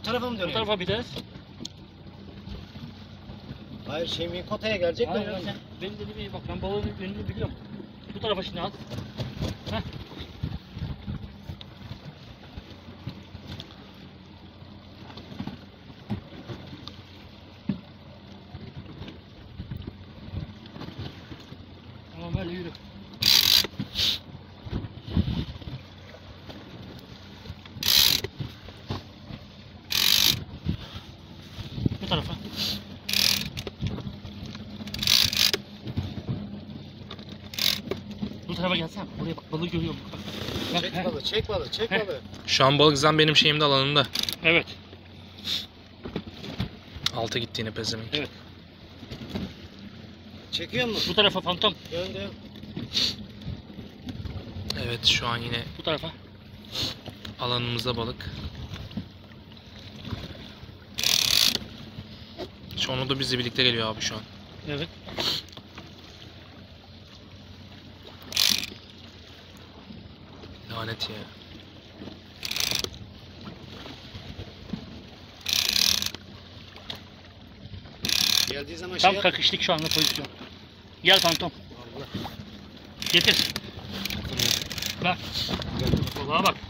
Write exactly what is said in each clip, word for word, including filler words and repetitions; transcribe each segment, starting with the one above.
tarafa mı dönüyor? Bu tarafa vites. Hayır şey kotaya gelecek de. Hayır, sen benim dediğim iyi bak, ben balığın yönünü biliyorum. Bu tarafa şimdi at. Heh. Tamam, böyle yürü. Bu tarafa. Bu tarafa gelsene. Buraya bak, balığı görüyorum. Bak, bak. Çek Heh. balığı, çek balığı, çek Heh. balığı. Şu an balık zaten benim şeyimde, alanımda. Evet. Alta gittiğini pezemek. Evet. Çekiyor mu? Bu tarafa fantom. Dön dön. Evet, şu an yine Bu tarafa. alanımızda balık. Şu an o da bizle birlikte geliyor abi şu an. Evet. Lanet ya. Geldiği zaman Tam şey kakışlık şu anda pozisyon. Gel fantom. Getir. Bak. Balığa bak.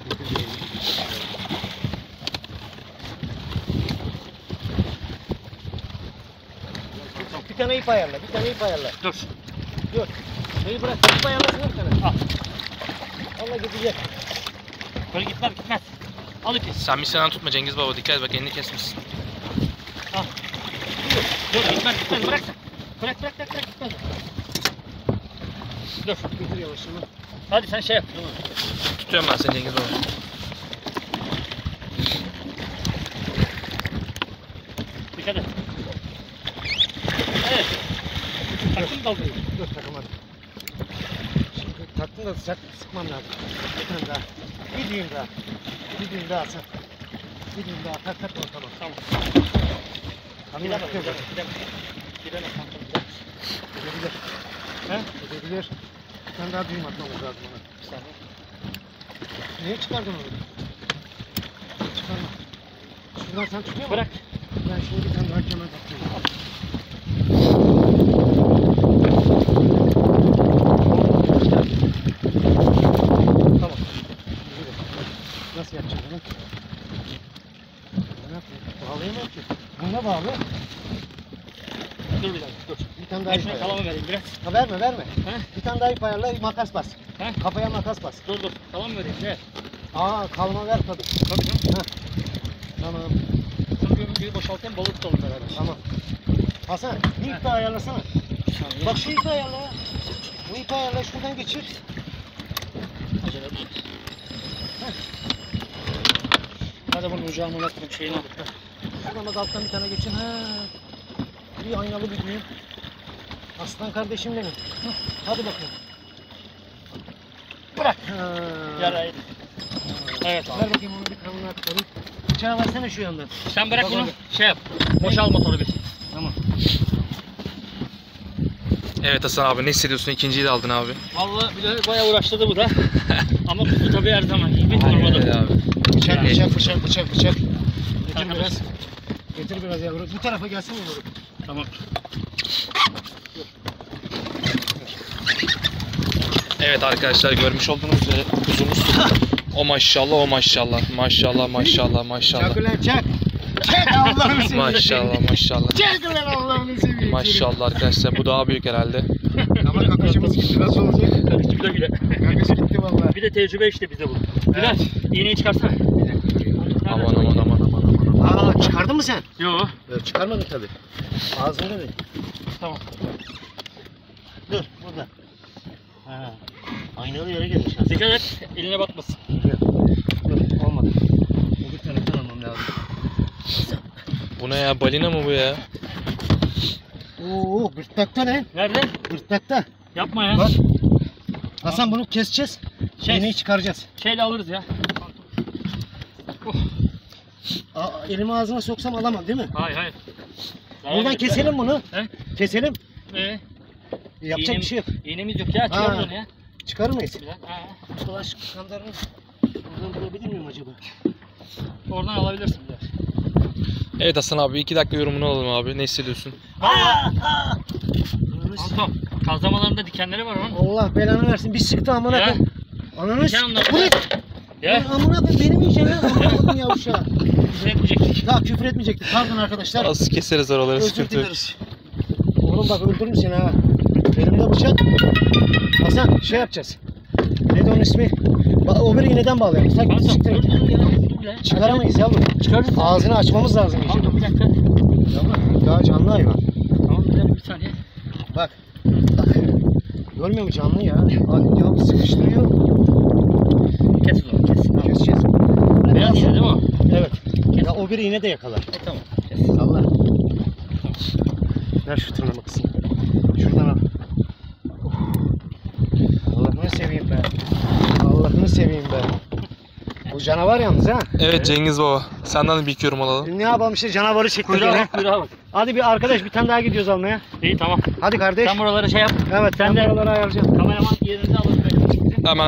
Bir tane ip ayarla, bir tane ip ayarla. Dur. Dur. Şeyi bırak, ip ayarlasın bir tane. Al. Allah gidecek. Böyle gitmez gitmez. Al ipi. Sen bir senen tutma Cengiz baba, dikkat et bak, elini kesmişsin. Al. Dur gitmez gitmez, bırak sen. Bırak bırak bırak, bırak gitmez. Dur. Getir yavaşını. Hadi sen şey yap. Tamam. Tutuyorum ben seni Cengiz baba. Dikkat et. Evet. Takım kaldırıyor. Dur takamadım. Şimdi taktın da sıcak sıkmam lazım. Bir tane daha. Bir düğüm daha. Bir düğüm daha sen. Bir düğüm daha. Tak tak tamam. Tamam. Tamam. Gidemez, Gidebilir. gidemez, gidemez. Gidemez fantom, gidemez. Gidebilir. He? Gidebilir. Bir tane daha düğüm atmamız lazım ona. Bir saniye. Niye çıkardın onu? Çıkarma. Şuradan sen tutuyor musun? Bırak. Ben şimdi bir tane daha kemer atacağım. Tamam. Yürü. Nasıl yapacağım bunu? Ne yapayım? Bağlayamam ki. Buna bağlı. Dur bir dakika, dur. Bir tane daha Ben ip şuna ayarla. kalamı vereyim biraz. Ha, verme verme. He? Bir tane daha ip ayarla, makas bas. He? Kafaya makas bas. Dur dur. Kalamı vereyim. Ver. Aa kalma ver tabii. Tabii canım. Tamam. Şunu bir boşaltayım, balık tutalım beraber. Tamam. Hasan bir ip daha ayarlasana. Bir saniye. Bak şu ipi ayarla ya. Bu ipi ayarla, şuradan geçir. Acele et. Hadi bunun ucağını unutmayayım, şeyini al. Şuradan bak alttan bir tane geçin. Ha. Bir aynalı bir düğüm. Aslan kardeşim benim. Hah, hadi bakayım. Bırak. Ha. Yaraydı. Evet abi. Ver bakayım onu bir kanına atalım. Bıçağı versene şu yandan. Sen bırak Bak bunu, abi. şey yap. Boşal motoru bir. Tamam. Evet Hasan abi, ne hissediyorsun? İkinciyi de aldın abi. Vallahi bir de bayağı uğraştırdı bu da. Ama kutu tabii her zaman gibi vurmadı. Evet abi. Bıçak, Yani- bıçak, bıçak, bıçak, bıçak. Getir Arkadaş. biraz. Getir biraz yavrum. Bu tarafa gelsin mi yavrum? Tamam. Evet arkadaşlar, görmüş olduğunuz üzere kuzumuz. O maşallah, o maşallah. Maşallah, maşallah, maşallah. Çak ulan çak. Çak Allah'ını seveyim. Maşallah, maşallah. Çak ulan Allah'ını seveyim. Maşallah arkadaşlar, bu daha büyük herhalde. Ama kakışımız gitti. Nasıl olacak? Karıştı güle güle. Kakış gitti vallahi. Bir de tecrübe işte bize bu. Bilal, iğneyi çıkarsana. Aman aman aman aman aman. Aa çıkardın mı sen? Yo. Yok çıkarmadın tabii. Ağzında mı? Tamam. Dur burada. Ha. Aynalı yere gelmiş. Ha. Dikkat et, eline batmasın. Dur olmadı. Bu bir taraftan almam lazım. Bu ne ya, balina mı bu ya? Oo gırtlakta ne? Nerede? Gırtlakta. Yapma ya. Bak. Hasan bunu keseceğiz. Şey- İğneyi çıkaracağız. Şeyle alırız ya. Oh. Aa, elimi ağzına soksam alamam değil mi? Hayır hayır. Buradan keselim bunu. He? Keselim. Ee, Yapacak bir şey yok. İğnemiz yok ya, çıkarız onu ya. Çıkarır mıyız? Güzel. Ha. Dolaş kandarını buradan bulabilir miyim acaba? Oradan alabilirsin biraz. Evet Hasan abi iki dakika yorumunu alalım abi. Ne hissediyorsun? Anton, kazlamalarında dikenleri var onun. Allah belanı versin. Bir sıktı amına Ya. koyayım. Ananı Diken onlar. s***. Bu ne? Ya. Ben amına koyayım benim yiyeceğim ya. Amına koyayım ya uşağı. Küfür etmeyecektik. Daha küfür etmeyecektik. Pardon arkadaşlar. Az keseriz oraları, Özür sıkıntı yok. dileriz. Oğlum bak öldürürüm seni ha. Elimde bıçak. Hasan şey yapacağız. Neydi onun ismi? Ba o biri iğneden bağlayalım. Sak Anton, siktir dur git. dur ya. Dur ya. Çıkaramayız yavrum. Çıkarırız. Ağzını açmamız lazım iyice. Anton bir dakika. Yavrum daha canlı hayvan. Tamam bir dakika bir saniye. Bak. Bak. Görmüyor musun canlı ya? Ay, ya sıkıştırıyor. Kes o zaman kes. Tamam, keseceğiz. Beyaz iğne değil mi o? Evet. Kes. Ya o bir iğne de yakalar. E, tamam. Kes. Salla. Ver şu tırnağımı kızım. Şuradan al. Of. Allah'ını seveyim be. Allah'ını seveyim be. Bu canavar yalnız ha. Evet Cengiz baba. Senden de bir iki yorum alalım. Ne yapalım işte canavarı çektik Kuyruğa yine. bak kuyruğa bak. Hadi bir arkadaş bir tane daha gidiyoruz almaya. İyi tamam. Hadi kardeş. Sen buraları şey yap. Evet Sen sen de- de buraları ayarlayacağım. Kameraman yerinizi alın. Hemen